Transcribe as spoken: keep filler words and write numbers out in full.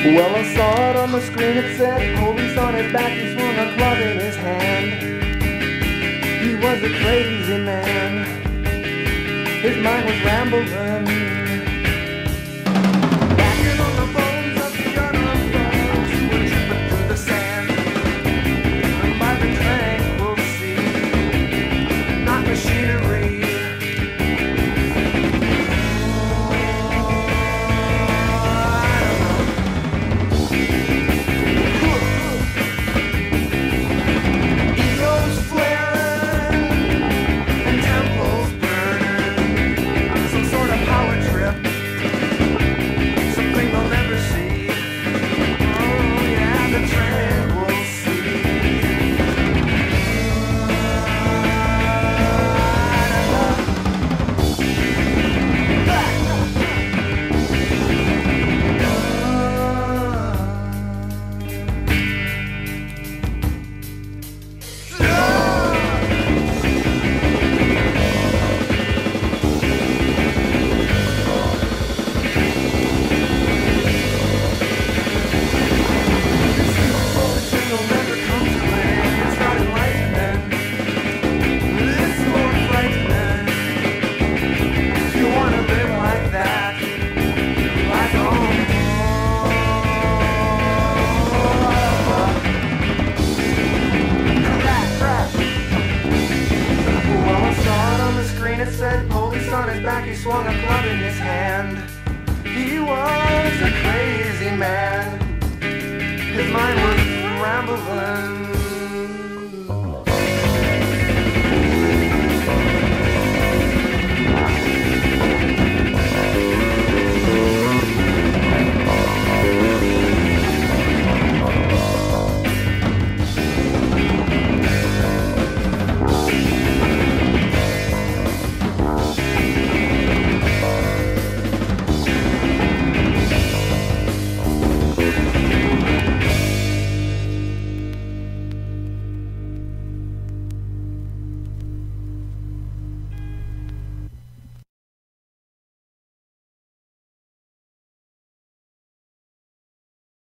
Well, I saw it on the screen, it said police on his back, he swung a club in his hand. He was a crazy man, his mind was rambling, backing on the bones of the other folks who were tripping through the sand. And by the tranquil sea, not machinery. It said police on his back, he swung a club in his hand. He was a crazy man, his mind was rambling.